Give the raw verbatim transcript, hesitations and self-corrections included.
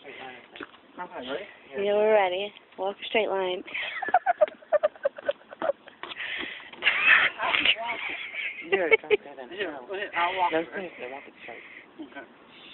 Okay, ready? Yeah, we're ready. Walk a straight line. Yeah, don't say that. Yeah, I'll walk No, it. seriously, walk it straight. Okay.